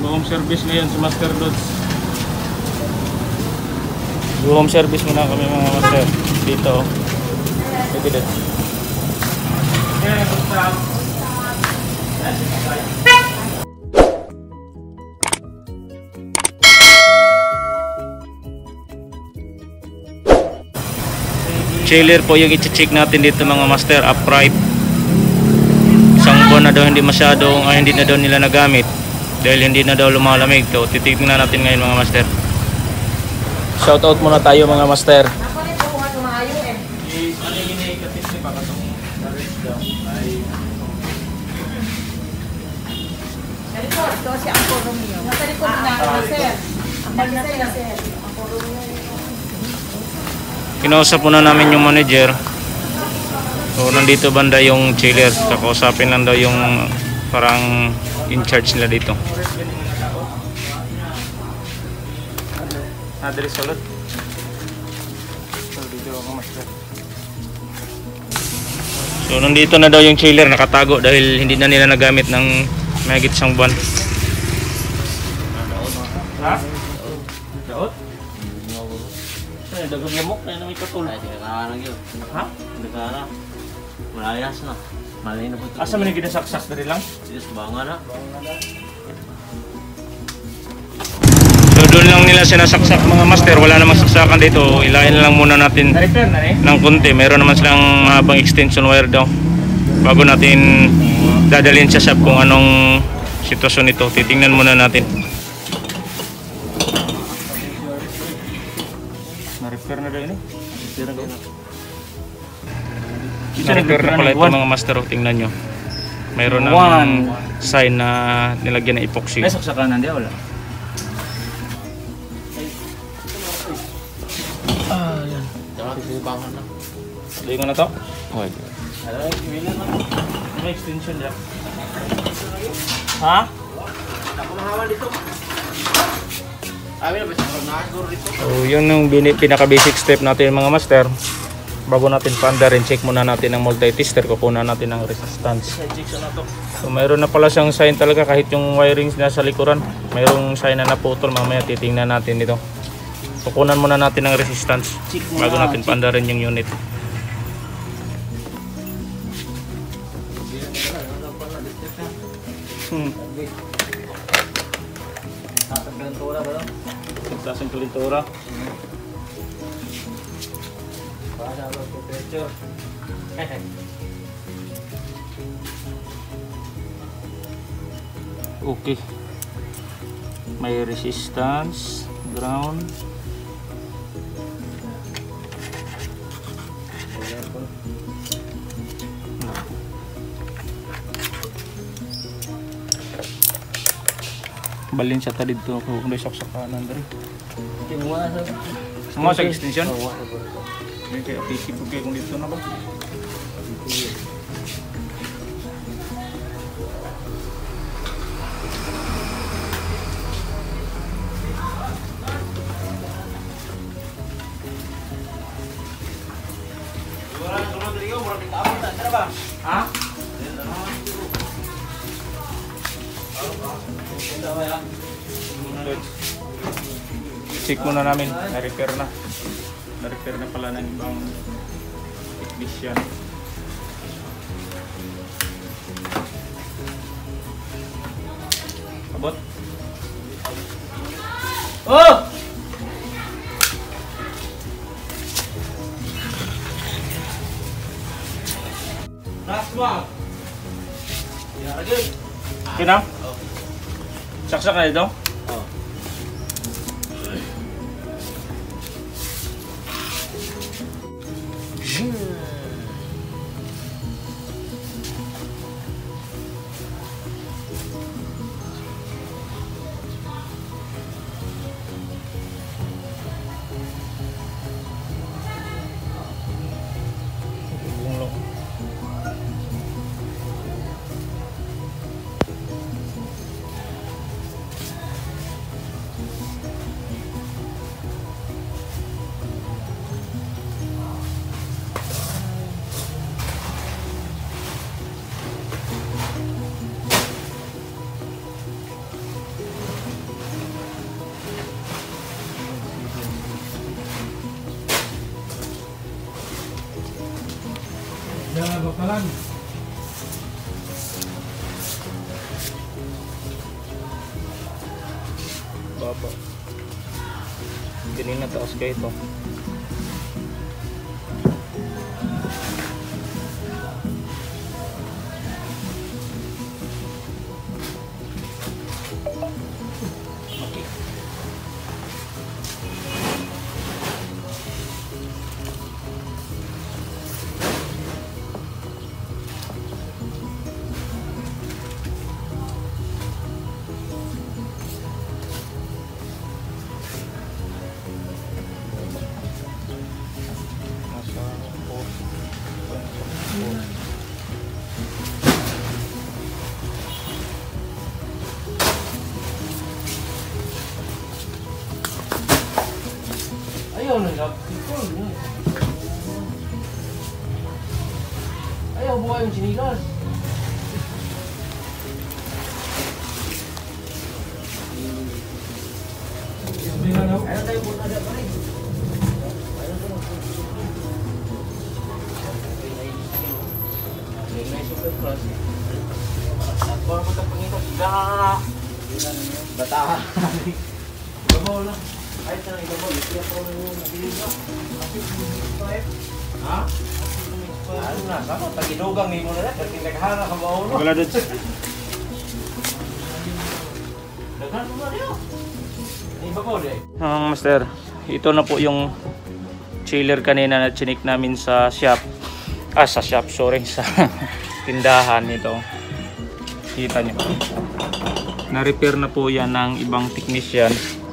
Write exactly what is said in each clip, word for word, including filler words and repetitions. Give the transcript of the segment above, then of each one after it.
Home service ngayon sa Master Loads. Home service muna kami mga master dito. Ito dito. Chiller po yung i-check natin dito mga master, upright. Isang buwan na daw hindi masyadong, ay hindi na daw nila nagamit dahil hindi na daw lumalamig. So titignan natin ngayon mga master. Shoutout muna tayo mga master. Ito si Angkor Romeo. Nasa likod na sir. Ang na sir. Angkor Romeo. Kinausap muna namin yung manager. So nandito banda yung chiller. Kakausapin lang daw yung parang in charge nila dito. Adres salot. So nandito na daw yung chiller, nakatago dahil hindi na nila nagamit ng mahigit isang buwan. Ha? Daot? Ay, dagang yamok na yun may katul. Ay, nagkakaroon yun. Ha? Nagkakaroon. Malayas na. Malay na po ito. Asa man yung ginasaksak na rin lang? Yes, banga na. So doon lang nila sinasaksak mga master, wala namang saksakan dito. Ilahin lang muna natin ng konti. Meron naman silang mahabang extension wire daw. Bago natin dadalhin sa shop kung anong sitwasyon nito. Titingnan muna natin. Na-repair na daw yun eh. Na-repair na daw. Na-repair na pala ito mga master. Tingnan nyo. Mayroon ng sign na nilagyan ng epoxy. May saksakanan di wala. Ah, yan. Banga na. Hindi ko na to? Okay. May extension dyan. Ha? Ako mahawan dito. Amin na ba siya? Nakaguro dito. So yun yung pinaka basic step natin mga master. Bago natin paandarin, check muna natin ang multi-tester. Kukunan natin ang resistance. So mayroon na pala siyang sign talaga kahit yung wirings na sa likuran. Mayroong sign na naputol. Mamaya titingnan natin dito. Kukunan muna natin ang resistance bago natin paandarin yung unit. Hmm. Taas ang kalintura. Okay. May resistance, ground. Balin siya tadi dito kung may saksakanan dari. Semua sa extension? Ini kayak P C buke kung dito na ba? Ha? Check muna namin, na-repair na. Na-repair na pala ng ibang technician. Abot? Oh! Rasma! Ya, lagi. Okay na? Saksak na ito? Oo. ulan. Baba. Ganun na taas kayo ito. Ayaw na nag-ipon. Ayaw buhay yung sinilas. Ayaw tayo po na pa rin. Ayaw tayo po. Ayaw na yung super plus. Bawa mo itong pangitos. Gah! Bataha. Babaw lang. Ay, ito na ibabaw. Ito ako na yung nabilis na. Ha? Ano na? Saka, tagidugang mo na na. Kasi naghana ka ba ulo? Wala doon. Naghana mo na niyo. Ibabaw din. Ang master, ito na po yung chiller kanina na chinik namin sa shop. Ah, sa shop, sorry, sa tindahan ito. Kita nyo. Na-repair na po yan ng ibang technician.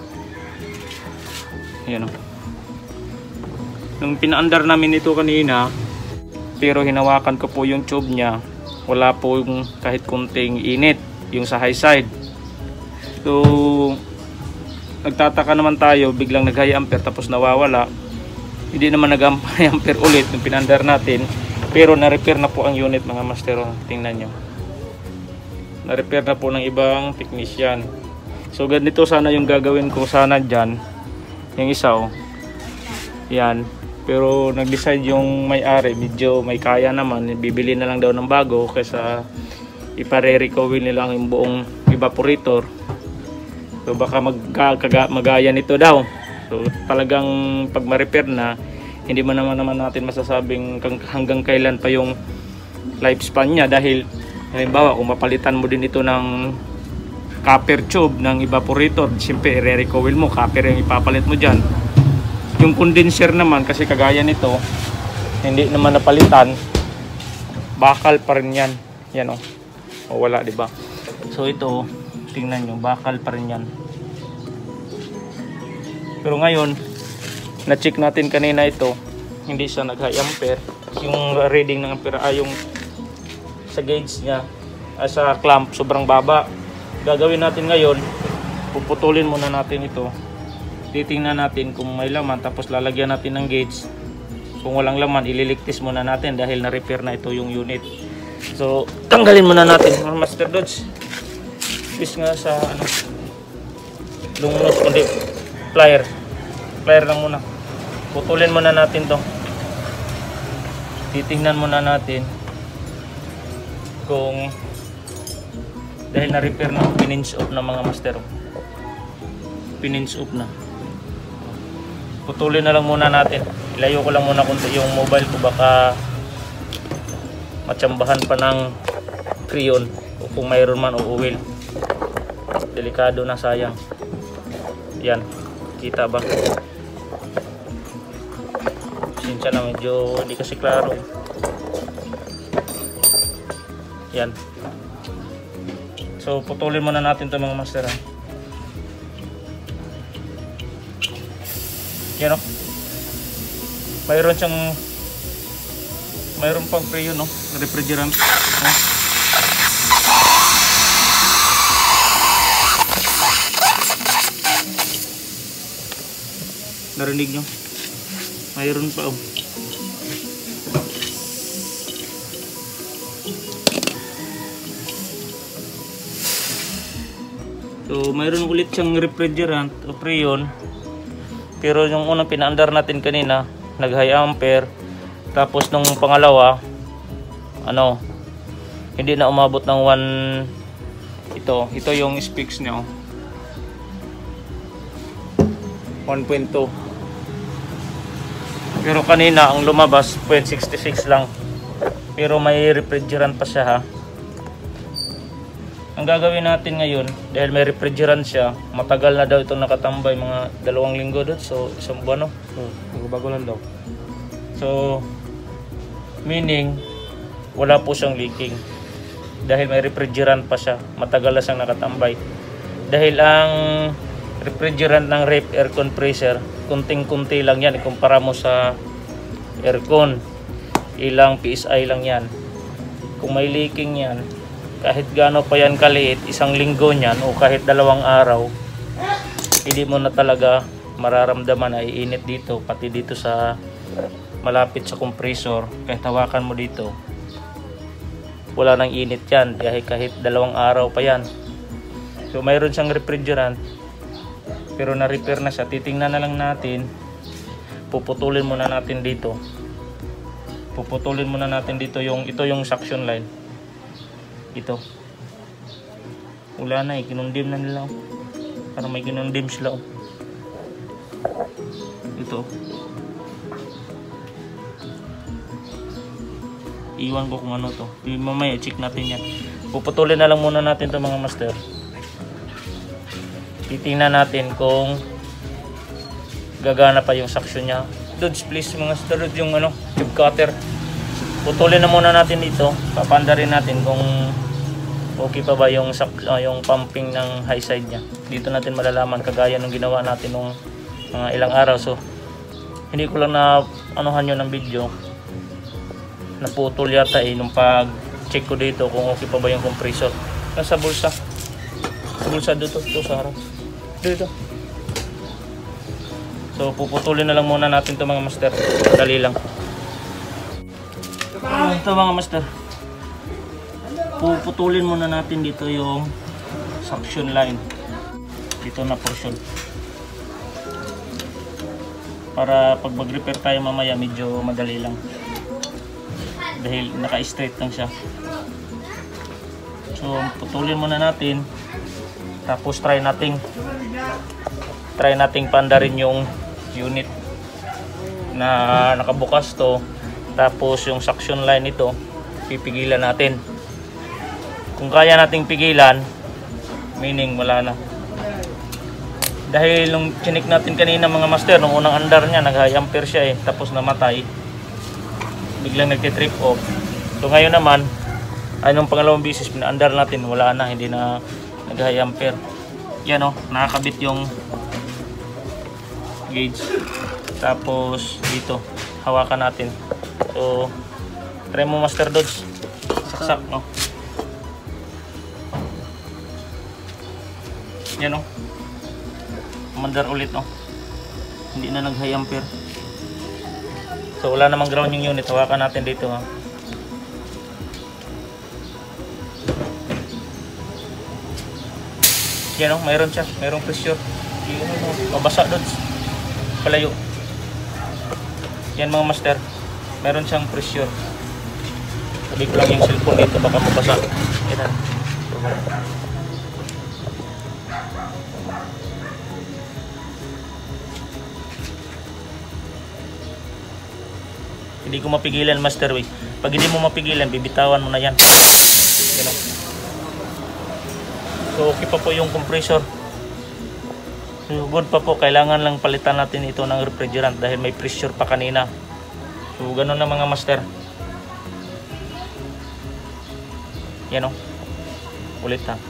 Ayan o. Nung pinaandar namin ito kanina, pero hinawakan ko po yung tube niya, wala po yung kahit kunting init, yung sa high side. So, nagtataka naman tayo, biglang nag-high ampere tapos nawawala. Hindi naman nag-high ampere ulit nung pinandar natin, pero na-repair na po ang unit mga master. Tingnan nyo, na-repair na po ng ibang technician. So ganito sana yung gagawin ko sana dyan, yung isa oh, yan. Pero nag-decide yung may-ari, medyo may kaya naman, bibili na lang daw ng bago kaysa ipare-recoil nila yung buong evaporator. So baka magkaga, magaya nito daw. So talagang pag ma-repair na, hindi mo naman naman natin masasabing hanggang kailan pa yung lifespan niya, dahil halimbawa kung mapalitan mo din ito ng copper tube ng evaporator, siyempre i-recoil mo, copper yung ipapalit mo dyan. Yung condenser naman, kasi kagaya nito, hindi naman napalitan, bakal pa rin yan. Yan o, o wala diba? So ito, tingnan nyo, bakal pa rin yan. Pero ngayon, na-check natin kanina ito, hindi siya nag-high ampere. Yung reading ng ampere ay yung sa gauge nya, ay sa clamp, sobrang baba. Gagawin natin ngayon, puputulin muna natin ito. Titingnan natin kung may laman, tapos lalagyan natin ng gauge. Kung walang laman, ililigtis muna natin dahil na-repair na ito yung unit. So, tanggalin muna natin, mga Master Dodge. Is nga sa ano, lungnos, kundi plier. Plier lang muna. Putulin muna natin to. Titingnan muna natin kung dahil na-repair na, pinins off na mga master. Pinins off na. Putulin na lang muna natin. Ilayo ko lang muna kunti yung mobile ko, baka matsambahan pa ng crayon o kung mayroon man o oil. Delikado na, sayang. Yan, kita ba? Sinsya na, medyo hindi kasi klaro. Yan. So putulin muna natin ito mga master. Yan o. Mayroon siyang mayroon pang pre yun no, refrigerant. Ha? Narinig nyo? Mayroon pa oh. So mayroon ulit siyang refrigerant o freon. Pero yung unang pinaandar natin kanina, nag high ampere. Tapos nung pangalawa, ano, hindi na umabot ng one. Ito, ito yung specs niya, oh. one point two. Pero kanina ang lumabas zero point six six lang. Pero may refrigerant pa siya, ha. Ang gagawin natin ngayon, dahil may refrigerant siya, matagal na daw itong nakatambay, mga dalawang linggo doon. So isang buwan, no? Hmm, bago lang daw. So meaning wala po siyang leaking. Dahil may refrigerant pa siya, matagal na siyang nakatambay. Dahil ang refrigerant ng ref air compressor, kunting-kunti lang yan ikumpara mo sa aircon. Ilang P S I lang yan. Kung may leaking yan, kahit gaano pa yan kaliit, isang linggo niyan o kahit dalawang araw, hindi mo na talaga mararamdaman na iinit dito, pati dito sa malapit sa compressor. Kahit hawakan mo dito, wala nang init yan dahil kahit dalawang araw pa yan. So mayroon siyang refrigerant pero na-repair na siya. Titingnan na lang natin, puputulin muna natin dito puputulin muna natin dito yung, ito yung suction line. Ito wala na eh, kinundim na nila, parang may kinundim sila. Ito iwan ko kung ano to. Mamaya check natin yan. Puputulin na lang muna natin to mga master. Titingnan natin kung gagana pa yung suction nya. Dudes, please mga master, yung ano, tube cutter. Putulin na muna natin dito. Papandarin natin kung okay pa ba yung, uh, yung pumping ng high side nya. Dito natin malalaman kagaya nung ginawa natin nung mga uh, ilang araw. So hindi ko lang na anuhan yun ng video. Naputol yata eh nung pag check ko dito kung okay pa ba yung compressor. Nasa bulsa. Sa bulsa dito, dito sa harap. Dito. So puputulin na lang muna natin to mga master. Dali lang. Ito mga master. Puputulin muna natin dito yung suction line. Dito na portion. Para pag mag-repair tayo mamaya medyo madali lang. Dahil naka-straight lang siya. So putulin muna natin. Tapos try nating Try nating pandarin yung unit na nakabukas to. Tapos yung suction line ito, pipigilan natin. Kung kaya nating pigilan, meaning wala na. Dahil nung chinik natin kanina mga master, nung unang andar niya, nag-high ampere siya eh. Tapos namatay. Biglang nagtitrip off. So ngayon naman ay nung pangalawang bisis pinaandar natin, wala na, hindi na nag-high ampere. Yan o, nakakabit yung gauge. Tapos dito hawakan natin. So try mo master dodge, saksak no. Yan o, mandar ulit no, hindi na nag-high ampere. So wala namang ground yung unit, hawakan natin dito ha. Yan o, mayroon siya, mayroong pressure. Mabasa doon, palayo. Yan mga master, mayroon siyang pressure. Sabi ko lang yung cellphone dito, baka mabasa. Yan. Hindi ko mapigilan master way. Pag hindi mo mapigilan, bibitawan mo na yan. Ganun. So okay pa po yung compressor. So good pa po. Kailangan lang palitan natin ito ng refrigerant dahil may pressure pa kanina. So ganun na mga master. Yan o. Ulit ha.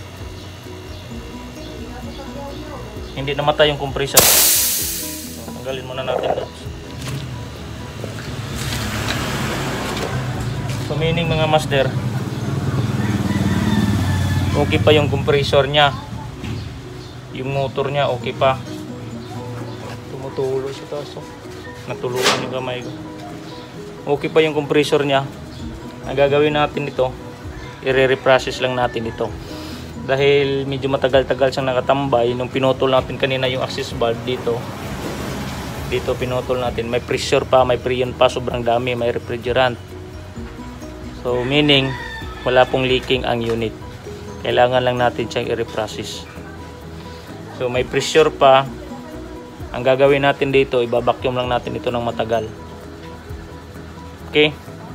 Hindi namatay yung compressor. So tanggalin muna natin ito. So meaning mga master, okay pa yung compressor nya. Yung motor nya okay pa. Tumutulo siya taas. Natuluan yung kamay ko. Okay pa yung compressor nya. Ang gagawin natin ito, i-reprocess lang natin ito. Dahil medyo matagal-tagal siyang nakatambay. Nung pinutol natin kanina yung access valve dito, Dito pinutol natin. May pressure pa, may freon pa, sobrang dami, may refrigerant. So meaning wala pong leaking ang unit. Kailangan lang natin siyang i-reprocess. So may pressure pa. Ang gagawin natin dito, ibabacuum lang natin ito ng matagal. Okay.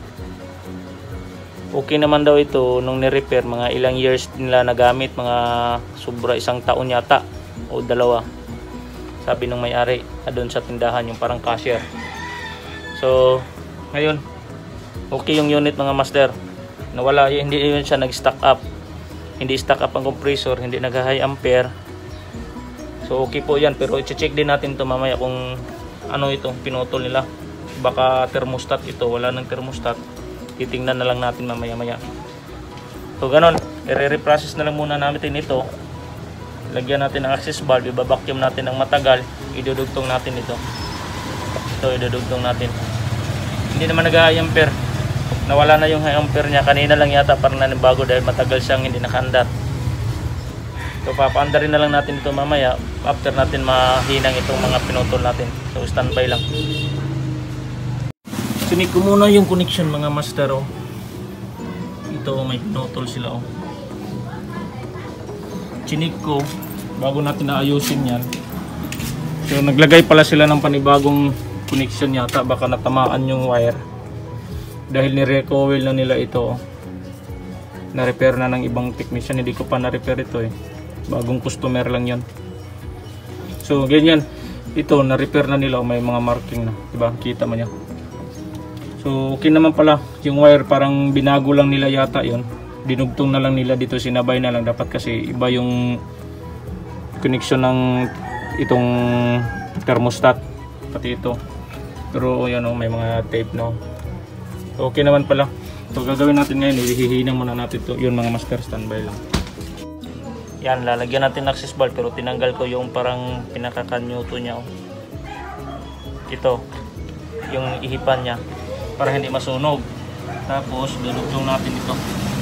Okay naman daw ito nung ni-repair, mga ilang years nila nagamit, mga sobra isang taon yata o dalawa. Sabi ng may-ari doon sa tindahan, yung parang cashier. So ngayon okay yung unit mga master. Nawala, hindi yun siya nag-stack up. Hindi stack up ang compressor, hindi nag-high ampere. So okay po yan, pero i-check din natin to mamaya kung ano ito, pinutol nila. Baka thermostat ito, wala ng thermostat. Titingnan na lang natin mamaya maya. So ganon, i-reprocess na lang muna natin ito. Lagyan natin ng access valve, i-vacuum natin ng matagal, idudugtong natin ito. Ito idudugtong natin. Hindi naman nag-high ampere. Nawala na yung high ampere niya, kanina lang yata parang nanibago dahil matagal siyang hindi nakaandar. So papaandarin na lang natin ito mamaya after natin mahinang itong mga pinutol natin. So standby lang. Sinik ko muna yung connection mga master. Oh. Ito may pinutol sila. Oh. Sinik ko bago natin naayusin yan. So naglagay pala sila ng panibagong connection yata, baka natamaan yung wire. Dahil ni-recoil na nila ito. Oh. Na-repair na ng ibang technician, hindi ko pa na-repair ito eh. Bagong customer lang yan. So ganyan, ito na-repair na nila, may mga marking na, diba? Kita mo niya. So okay naman pala yung wire, parang binago lang nila yata yon. Dinugtong na lang nila dito, sinabay na lang. Dapat kasi iba yung connection ng itong thermostat, pati ito. Pero yan o, may mga tape no. So okay naman pala. So gagawin natin ngayon, hihinang muna natin ito. Yun mga master, standby lang. Yan, lalagyan natin ng access valve, pero tinanggal ko yung parang pinakakanyuto niya. Oh. Ito, yung ihipan niya, para hindi masunog. Tapos, dudugtong natin ito.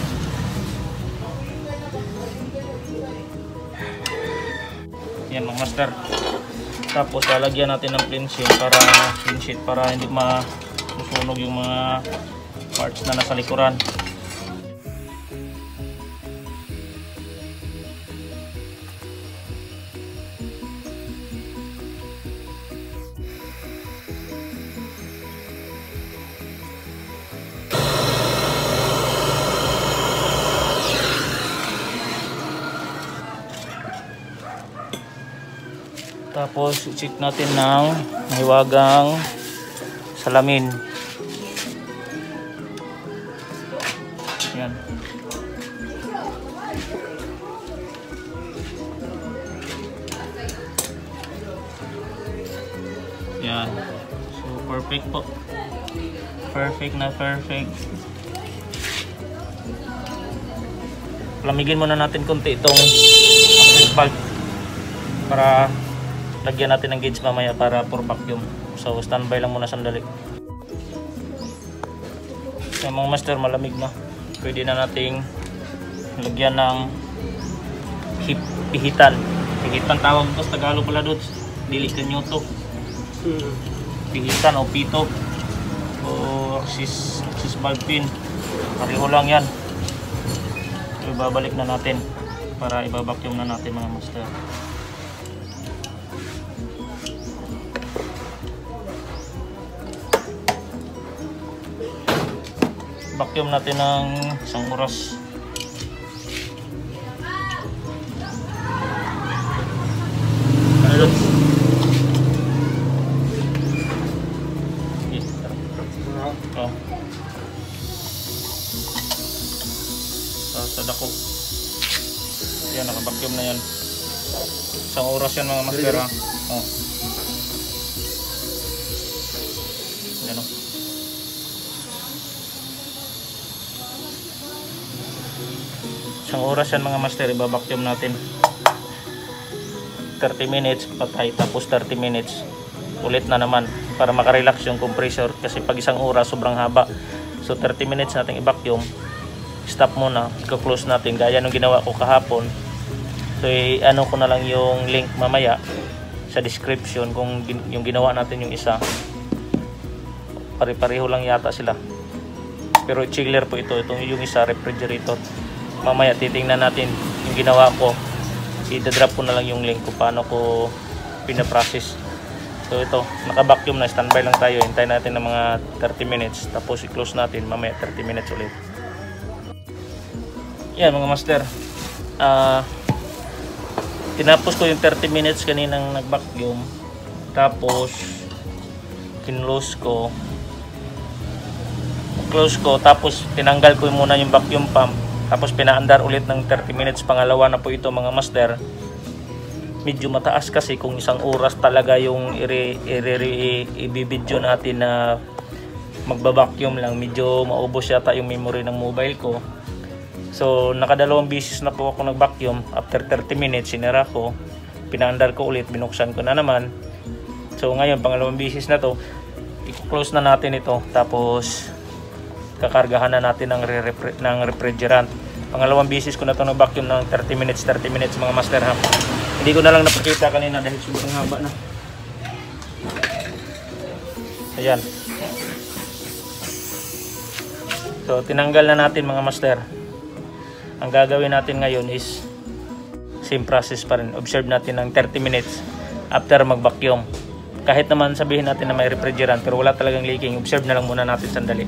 Yan mga master. Tapos, lalagyan natin ng clean sheet para, clean sheet para hindi masunog yung mga parts na nasa likuran. Tapos i-check natin ng mahiwagang salamin. Yan. Yan. So perfect po. Perfect na perfect. Lamigin muna natin konti itong access valve para lagyan natin ng gauge mamaya para for vacuum. So standby lang muna sandali. Yung mga master, malamig na. Pwede na nating lagyan ng hip, pihitan. Pihitan tawag ito sa Tagalog pala doon. Dili kanyuto. Pihitan o pito. O axis, axis valve pin. Pareho lang yan. So, ibabalik na natin para ibabacuum na natin mga master. Vacuum natin ng isang oras. Ano doon? Oh. Sa dako. Yan, naka-vacuum na yan. Isang oras yan mga master ha. Oh. Yan o. Isang oras yan mga master, iba-vacuum natin. thirty minutes patay, tapos thirty minutes ulit na naman para makarelax yung compressor, kasi pag isang oras sobrang haba. So thirty minutes natin i-vacuum, stop muna, i-close natin gaya nung ginawa ko kahapon. So i-ano ko na lang yung link mamaya sa description kung yung ginawa natin yung isa, pare-pareho lang yata sila. Pero chiller po ito. Itong yung isa refrigerator. Mamaya titingnan natin yung ginawa ko. I-drop ko na lang yung link kung paano ko pinaprocess. So ito, naka-vacuum na, standby lang tayo. Hintayin natin ng mga thirty minutes. Tapos i-close natin mamaya thirty minutes ulit. Yan mga master. Ah... Uh, tinapos ko yung thirty minutes kaninang nag-vacuum, tapos kinlose ko close ko, tapos tinanggal ko muna yung vacuum pump, tapos pinaandar ulit ng thirty minutes. Pangalawa na po ito mga master. Medyo mataas kasi kung isang oras talaga yung i-video natin na magba-vacuum lang, medyo maubos yata yung memory ng mobile ko. So nakadalawang bisis na po ako nag-vacuum. After thirty minutes sinara ko, pinaandar ko ulit, binuksan ko na naman. So ngayon pangalawang bisis na to, i-close na natin ito, tapos kakargahan na natin ng, re ng refrigerant. Pangalawang bisis ko na to nag-vacuum ng thirty minutes thirty minutes mga master ha. Hindi ko na lang napakita kanina dahil sobrang haba na. Ayan. So tinanggal na natin mga master. Ang gagawin natin ngayon is same process pa rin. Observe natin ng thirty minutes after mag-vacuum. Kahit naman sabihin natin na may refrigerant pero wala talagang leaking, observe na lang muna natin sandali.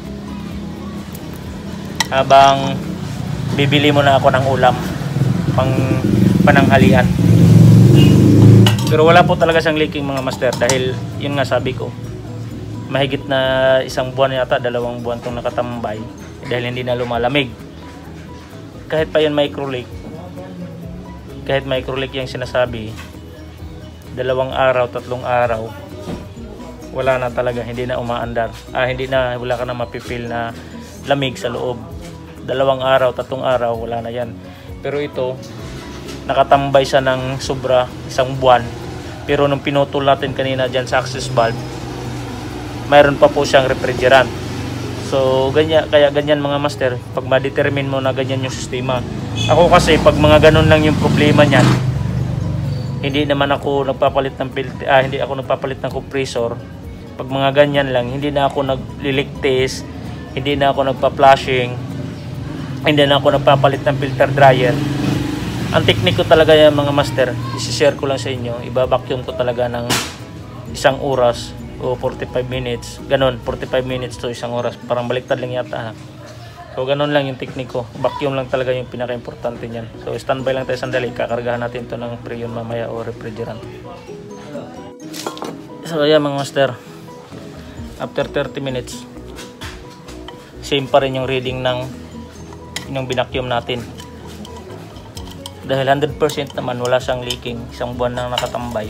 Habang bibili muna ako ng ulam pang pananghalian. Pero wala po talaga siyang leaking mga master dahil yun nga sabi ko, mahigit na isang buwan yata, dalawang buwan tong nakatambay dahil hindi na lumalamig. Kahit pa yan micro leak, kahit micro leak yung sinasabi, dalawang araw, tatlong araw, wala na talaga, hindi na umaandar. Ah, hindi na, wala ka na mapipil na lamig sa loob. Dalawang araw, tatlong araw, wala na yan. Pero ito, nakatambay siya ng sobra, isang buwan. Pero nung pinutol natin kanina dyan sa access valve, mayroon pa po siyang refrigerant. So ganyan, kaya ganyan mga master, pag ma-determine mo na ganyan yung sistema. Ako kasi pag mga ganun lang yung problema niyan, hindi naman ako nagpapalit ng filter, ah, hindi ako nagpapalit ng compressor. Pag mga ganyan lang, hindi na ako nagliligtis, hindi na ako nagpa-flushing, hindi na ako nagpapalit ng filter dryer. Ang teknik ko talaga yan mga master, i-share ko lang sa inyo, iba-vacuum ko talaga ng isang oras o forty-five minutes, ganun, forty-five minutes to isang oras, parang baliktad lang yata. So ganun lang yung teknik ko, vacuum lang talaga yung pinaka-importante niyan. So standby lang tayo sandali, kakargahan natin to ng freon mamaya o refrigerant. So ayan mga master, after thirty minutes, same pa rin yung reading ng yung binacuum natin. Dahil one hundred percent naman wala siyang leaking, isang buwan nang nakatambay.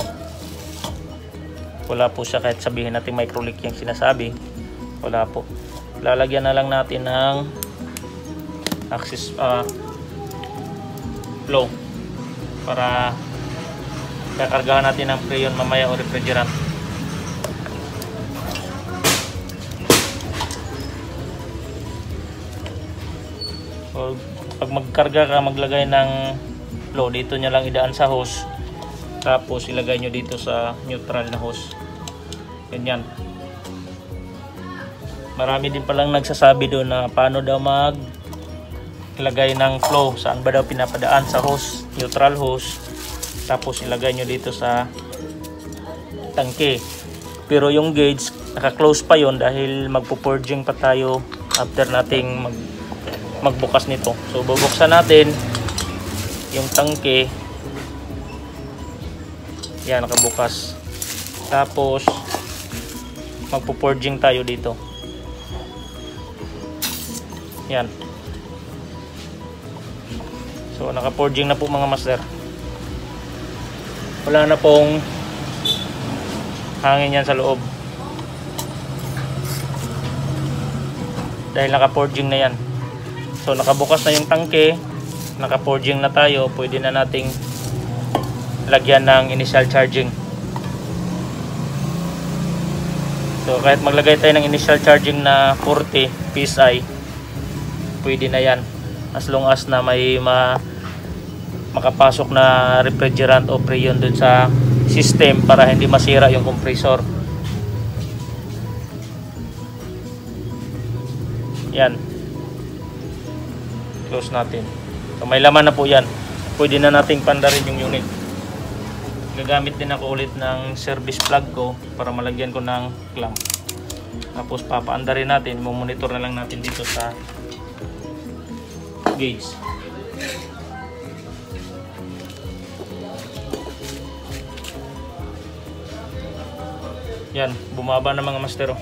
Wala po siya kahit sabihin natin micro leak yung sinasabi. Wala po. Lalagyan na lang natin ng access uh, flow para kakargahan natin ng freon mamaya o refrigerant. So, pag magkarga ka, maglagay ng flow, dito nyo lang idaan sa hose, tapos ilagay nyo dito sa neutral na hose. Ganyan. Marami din palang nagsasabi doon na paano daw mag ilagay ng flow, saan ba daw pinapadaan, sa hose, neutral hose, tapos ilagay nyo dito sa tangke. Pero yung gauge, naka-close pa yon dahil magpo-purging pa tayo after nating mag magbukas nito. So bubuksan natin yung tangke. Yan, nakabukas. Tapos magpo-purging tayo dito. Yan. So naka-purging na po mga master. Wala na pong hangin yan sa loob. Dahil naka-purging na yan. So nakabukas na yung tangke, naka-purging na tayo, pwede na nating lagyan ng initial charging. So kahit maglagay tayo ng initial charging na forty P S I, pwede na yan, as long as na may ma makapasok na refrigerant o freon dun sa system para hindi masira yung compressor. Yan. Close natin. So may laman na po yan. Pwede na nating pandarin yung unit. Gagamit din ako ulit ng service plug ko para malagyan ko ng clamp. Tapos papaandarin natin, monitor na lang natin dito sa gauge. Yan, bumaba na mga master.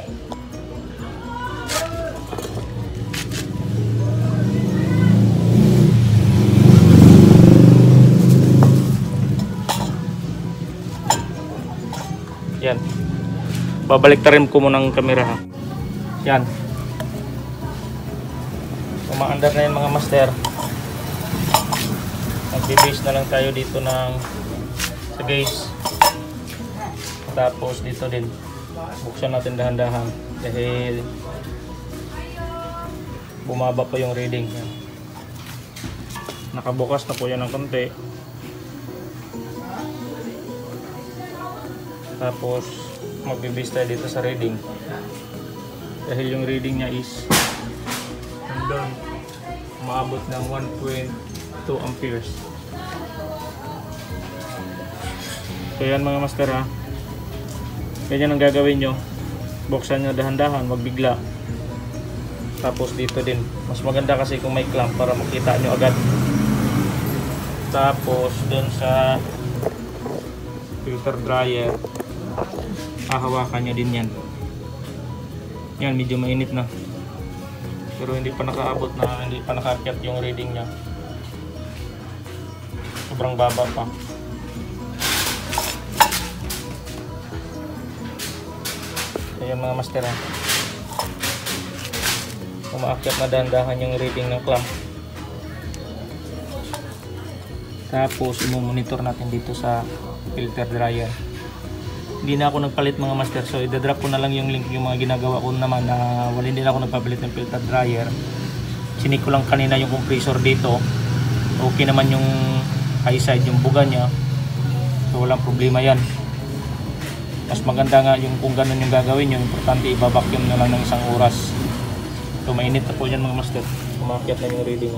Yan. Babalik ta rin ko muna ng camera ha. Yan. Umaandar na yan mga master. Nag-base na lang tayo dito ng sa gauge. Tapos dito din buksan natin dahan-dahan dahil bumaba pa yung reading. Yan. Nakabukas na po yan ng konti. Tapos magbe-base tayo dito sa reading dahil yung reading niya is nandun, umaabot ng one point two amperes. So yan mga master ha, ganyan ang gagawin nyo. Buksan nyo dahan-dahan, wag bigla. Tapos dito din, mas maganda kasi kung may clamp para makita nyo agad. Tapos dun sa filter dryer, hahawakan nyo din yan. Yan, medyo mainit na. Pero hindi pa nakaabot na, hindi pa nakakyat yung reading nya. Sobrang baba pa. Ayan mga master ha. Umaakyat na dahan-dahan yung reading ng clamp. Tapos i-monitor natin dito sa filter dryer. Hindi na ako nagpalit mga master, so i-drop ko na lang yung link yung mga ginagawa ko naman na wala din ako nagpapalit ng filter dryer. Sinik ko lang kanina yung compressor dito. Okay naman yung high side, yung buga nya, so walang problema yan. Mas maganda nga yung kung ganun yung gagawin nyo, importante i-vacuum na lang ng isang oras. So mainit na po yan mga master, umakyat na yung reading.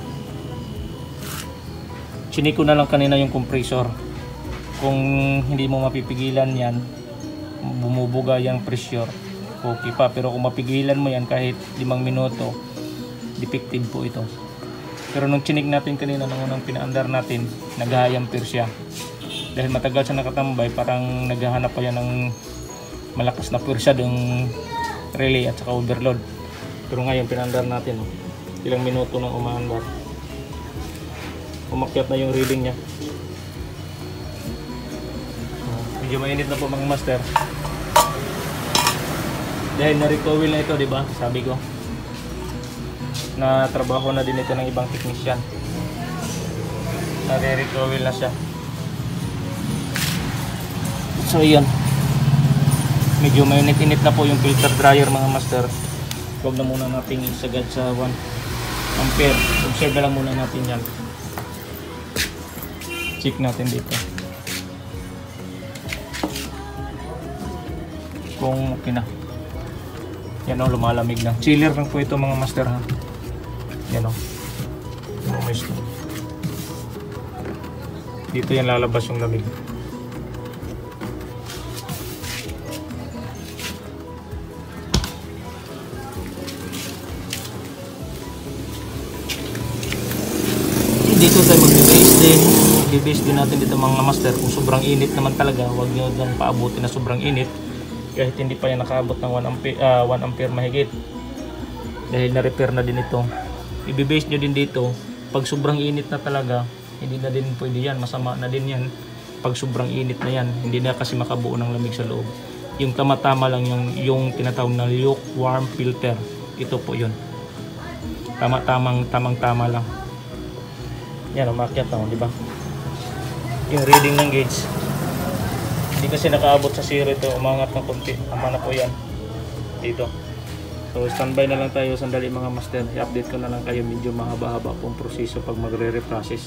Sinik ko na lang kanina yung compressor. Kung hindi mo mapipigilan yan, bumubuga yung pressure, okay pa. Pero kung mapigilan mo yan kahit limang minuto, defective po ito. Pero nung chinik natin kanina, nung unang pinaandar natin, nag-high ampere siya. Dahil matagal siya nakatambay, parang naghahanap pa yan ng malakas na pwersa ng relay at saka overload. Pero ngayon pinaandar natin, ilang minuto nang umaandar, umakyat na yung reading niya. Medyo mainit na po mga master. Dahil na-recoil na ito, di ba? Sabi ko. Na trabaho na din ito ng ibang technician. Na-recoil na siya. So yan. Medyo mainit-init na po yung filter dryer mga master. Huwag na muna natin isagad sa one ampere. Observe na lang muna natin yan. Check natin dito kung okay na. Yan o, lumalamig na. Chiller lang po ito mga master ha. Yan o, moist. Dito yan lalabas yung lamig. Dito tayo mag-base din. I-base din natin dito mga master. Kung sobrang init naman talaga, huwag nyo dyan paabutin na sobrang init. Kahit hindi pa yan nakaabot ng one ampere, uh, one ampere mahigit. Dahil na-repair na din ito. I-base nyo din dito. Pag sobrang init na talaga, hindi na din pwede yan. Masama na din yan. Pag sobrang init na yan, hindi na kasi makabuo ng lamig sa loob. Yung tama-tama lang yung, yung tinatawag na lukewarm filter. Ito po yun. Tama-tamang, tamang-tama lang. Yan, umakyat na, di ba? Yung reading ng gauge. Hindi kasi nakaabot sa zero ito, umangat ng konti. Tama na po yan. Dito. So, standby na lang tayo sandali mga master. I-update ko na lang kayo. Medyo mahaba-haba pong proseso pag magre-reprocess.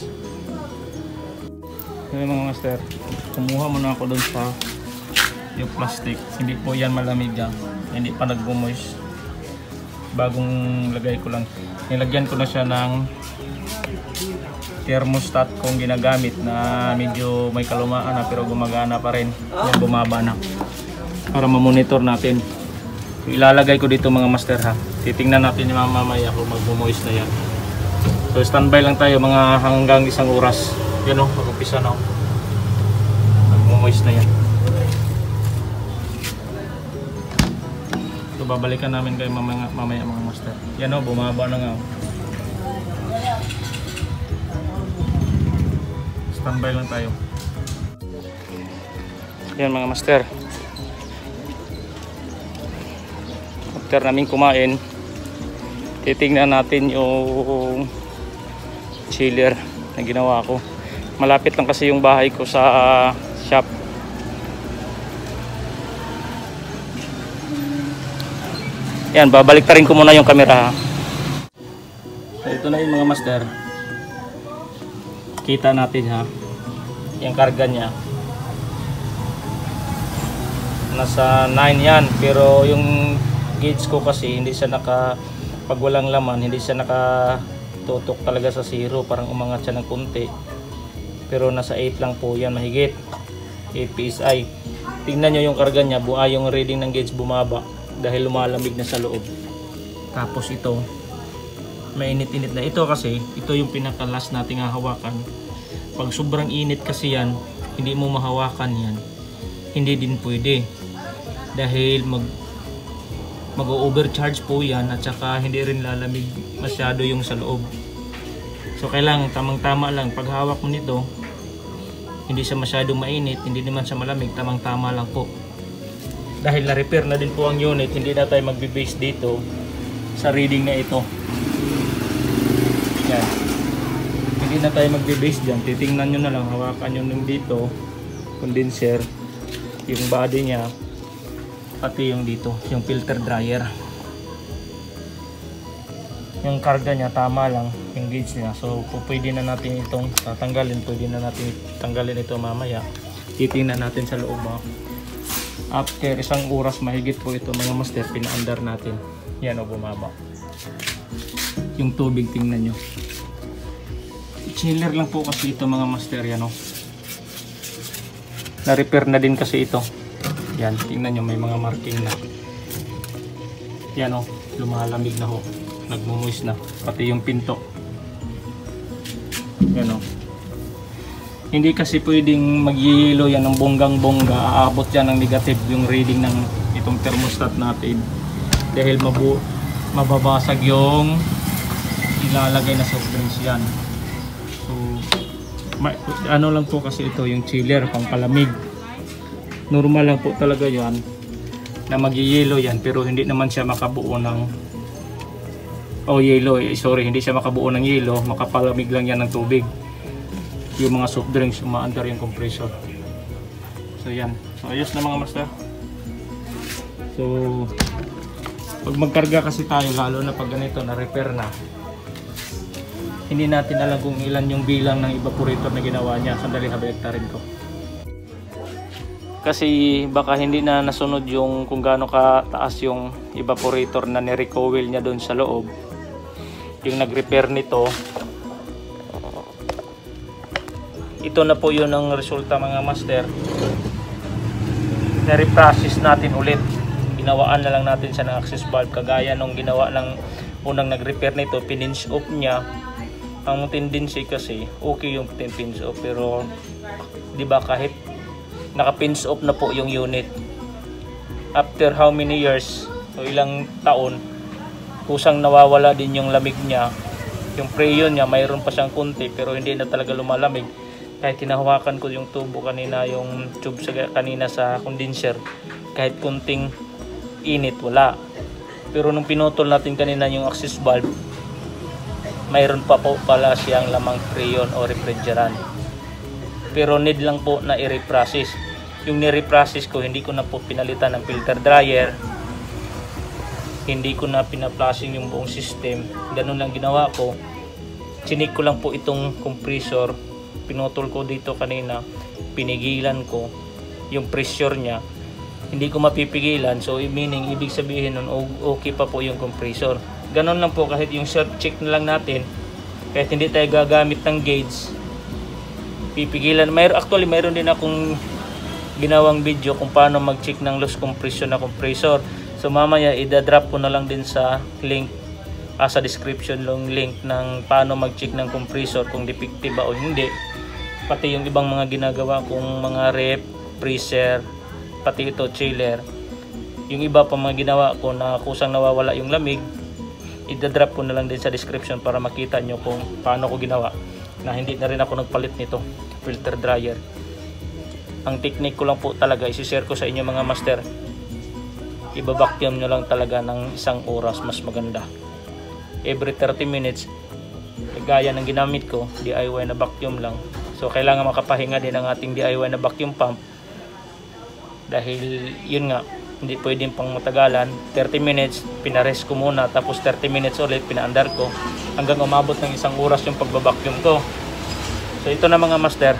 Ngayon mga master, kumuha muna ako dun sa yung plastic. Hindi po yan malamig yan. Hindi pa nag-moist. bagong lagay ko lang. Nilagyan ko na siya ng thermostat kong ginagamit na medyo may kalumaan na pero gumagana pa rin. Yan, bumaba na. Para ma-monitor natin. Ilalagay ko dito mga master ha. Titingnan natin yung mamaya kung mag-moist na yan. So standby lang tayo mga hanggang isang oras. Yan o, mag-umpisa na o. Mag-moist na yan. So babalikan namin kayo mamaya, mamaya mga master. Yan o, bumaba na nga o. Standby lang tayo. Yan mga master. After namin kumain, titingnan natin yung chiller na ginawa ko. Malapit lang kasi yung bahay ko sa uh, shop. Yan, babalik ta rin ko muna yung camera. So, ito na yung mga master. Kita natin ha, yung karga niya. Nasa nine yan, pero yung gauge ko kasi hindi siya naka, pag walang laman hindi siya nakatutok talaga sa zero, parang umangat siya ng konti, pero nasa eight lang po yan mahigit, eight P S I. Tingnan nyo yung karga niya, buha yung reading ng gauge bumaba dahil lumalamig na sa loob. Tapos ito mainit-init na ito kasi ito yung pinaka last nating hahawakan. Pag sobrang init kasi yan, hindi mo mahawakan yan, hindi din pwede dahil mag mag-overcharge po yan at saka hindi rin lalamig masyado yung sa loob. So kailangan tamang-tama lang pag hawak mo nito, hindi siya masyadong mainit, hindi naman siya malamig, tamang-tama lang po. Dahil na-repair na din po ang unit, hindi na tayo magbe-base dito sa reading na ito. Yan. Hindi na tayo magbe-base dyan, titingnan nyo na lang, hawakan nyo nung dito, condenser, yung body niya, pati yung dito, yung filter dryer. Yung karga niya tama lang, yung gauge niya. So pwede na natin itong tatanggalin, pwede na natin tanggalin ito mamaya. Titingnan natin sa loob ha. After isang oras mahigit po ito mga master, pinaandar natin. Yan o, bumaba. Yung tubig tingnan nyo. Chiller lang po kasi ito mga master, yan o. Na-repair na din kasi ito. Yan, tingnan nyo, may mga marking na. Yan o, lumalamig na ho. Nagmumuis na. Pati yung pinto. Yan o. Hindi kasi pwedeng magyilo yan ng bonggang-bongga. Aabot yan ng negative yung reading ng itong thermostat natin. Dahil mabu mababasag yung ilalagay na soft drinks yan. So, ano lang po kasi ito, yung chiller, pang palamig. Normal lang po talaga yan na mag-yelo yan, pero hindi naman siya makabuo ng oh yelo, eh, sorry, hindi siya makabuo ng yelo, makapalamig lang yan ng tubig. Yung mga soft drinks, umaandar yung compressor. So yan, so ayos na mga master. So pag magkarga kasi tayo, lalo na pag ganito na repair na, hindi natin alam kung ilan yung bilang ng evaporator na ginawa niya. Sandali, habaliktarin ko. Kasi baka hindi na nasunod yung kung gaano kataas yung evaporator na ni-recoil niya doon sa loob. Yung nag-repair nito, ito na po yun ang resulta mga master. Na-reprocess natin ulit. Ginawaan na lang natin siya ng access valve, kagaya nung ginawa ng unang nag-repair nito, pininch off niya. Ang tendency kasi okay yung pinch off, pero di ba kahit naka-pinch off na po yung unit, after how many years o ilang taon, kusang nawawala din yung lamig niya. Yung preyon niya mayroon pa siyang kunti pero hindi na talaga lumalamig. Kahit kinahawakan ko yung tubo kanina, yung tube sa, kanina sa condenser, kahit kunting init wala. Pero nung pinutol natin kanina yung access valve, mayroon pa po pala siyang lamang preyon o refrigerant. Pero need lang po na i-reprocess. Yung ni-reprocess ko, hindi ko na po pinalitan ng filter dryer, hindi ko na pina-flushing yung buong system. Ganun lang ginawa ko. Chinik ko lang po itong compressor, pinutol ko dito kanina, pinigilan ko yung pressure niya. hindi ko mapipigilan. So meaning, ibig sabihin nun, okay pa po yung compressor. Ganon lang po, kahit yung short check na lang natin, kahit hindi tayo gagamit ng gauge, pipigilan. Mayroon, actually mayroon din akong ginawang video kung paano mag-check ng loose compression na compressor. So mamaya i-drop ko na lang din sa link, ah, sa description yung link ng paano mag-check ng compressor kung defective ba o hindi. Pati yung ibang mga ginagawa kong mga rep, freezer, pati ito chiller. Yung iba pa mga ginawa ko na kusang nawawala yung lamig, i-drop ko na lang din sa description para makita nyo kung paano ko ginawa. Na hindi na rin ako nagpalit nito, filter dryer. Ang technique ko lang po talaga, isi-share ko sa inyo mga master. Iba-vacuum nyo lang talaga ng isang oras, mas maganda. Every thirty minutes, gaya ng ginamit ko, D I Y na vacuum lang. So kailangan makapahinga din ang ating D I Y na vacuum pump. Dahil yun nga, hindi pwedeng pang matagalan. thirty minutes, pinares ko muna, tapos thirty minutes ulit, pinaandar ko. Hanggang umabot ng isang oras yung pagbabacuum ko. So ito na mga master.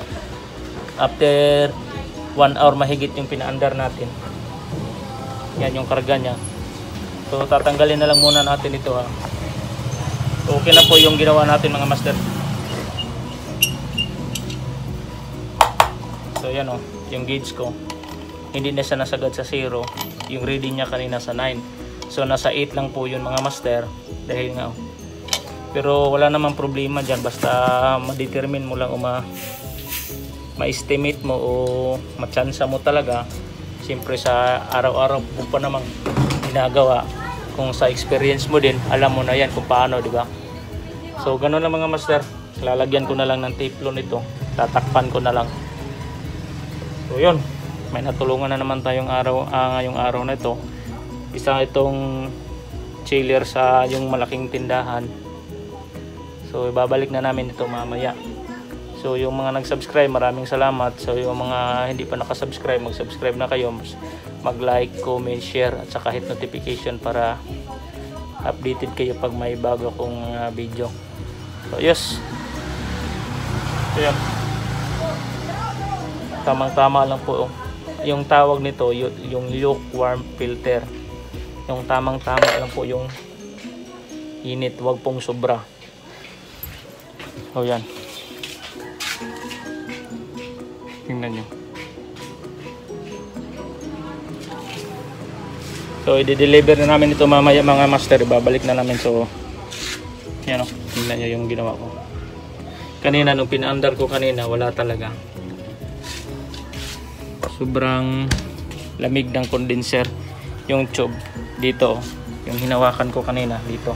After one hour mahigit yung pinaandar natin. Yan yung karga nya. So tatanggalin na lang muna natin ito ha. So, okay na po yung ginawa natin mga master. So yan o, yung gauge ko. Hindi na siya nasagad sa zero. Yung reading niya kanina sa nine. So nasa eight lang po yun mga master. Dahil nga. Pero wala namang problema dyan. Basta ma-determine mo lang o ma ma-estimate mo o matsansa mo talaga. Siyempre sa araw-araw po pa namang ginagawa. Kung sa experience mo din, alam mo na yan kung paano, di ba? So ganoon lang mga master. Lalagyan ko na lang ng teflon ito. Tatakpan ko na lang. So yun. May natulungan na naman tayong araw, ah, ngayong araw na ito. Isa itong chiller sa yung malaking tindahan. So ibabalik na namin ito mamaya. So yung mga nag-subscribe, maraming salamat. So yung mga hindi pa nakasubscribe, mag-subscribe na kayo. Mag-like, comment, share at saka hit notification para updated kayo pag may bago kong uh, video. So yes. So yan. Tamang-tama lang po. Yung tawag nito, yung lukewarm filter. Yung tamang-tama lang po yung init, wag pong sobra. So yan. Tingnan nyo. So i-deliver na namin ito mamaya mga master. Babalik na namin. So yan o. Tingnan nyo yung ginawa ko. Kanina nung pinaandar ko kanina, wala talaga. Sobrang lamig ng condenser. Yung tube dito. Yung hinawakan ko kanina dito.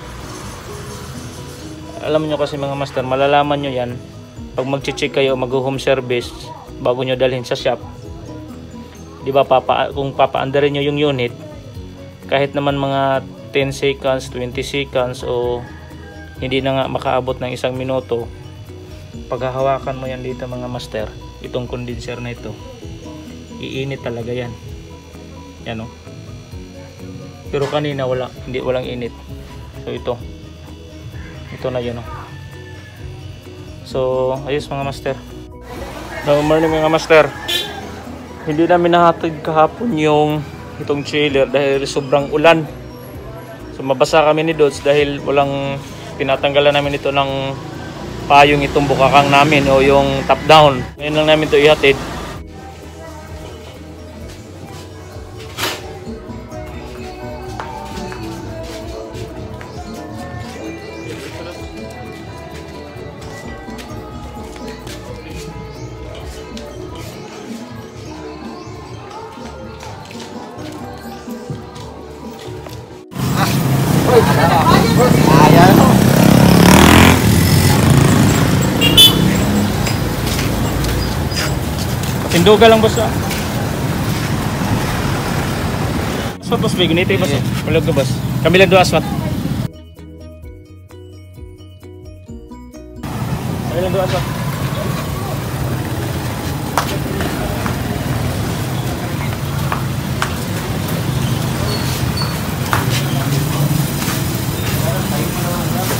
Alam nyo kasi mga master, malalaman nyo yan pag mag-check kayo, mag-home service bago nyo dalhin sa shop. Di ba, papa, kung papaandarin nyo yung unit, kahit naman mga ten seconds, twenty seconds o hindi na nga makaabot ng isang minuto, paghahawakan mo yan dito mga master, itong condenser na ito, iinit talaga yan. Yan o. Pero kanina wala, hindi, walang init. So ito, ito na yun o. So ayos mga master. Good morning mga master. Hindi namin nahatid kahapon yung itong chiller dahil sobrang ulan. So mabasa kami ni Dods dahil walang tinatanggalan namin ito ng payong itong bukakang namin o yung top down. Ngayon lang namin ito ihatid. Tinduga lang boss ah. Aswat boss, may gunita boss. Walag na boss. Kami lang doon aswat. Kami lang doon aswat.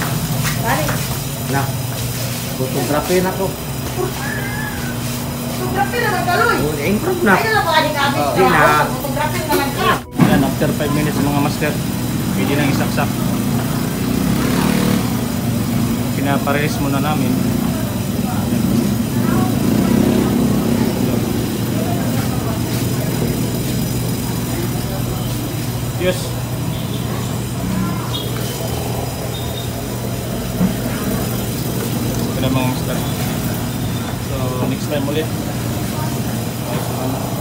Na, fotografi na ko. Photography naman kaloy. Oh, improve na. Ayun lang mga adik-adik. Oh, di na. Photography naman ka. Yan, after five minutes mga master, pwede nang isaksak. Pinapares muna namin. Yes. Ito na mga master. So next time ulit. Okay, so,